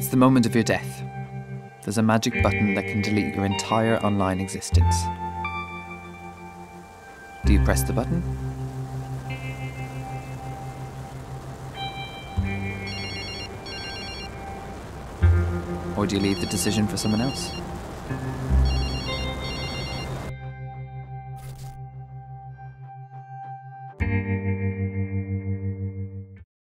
It's the moment of your death. There's a magic button that can delete your entire online existence. Do you press the button? Or do you leave the decision for someone else?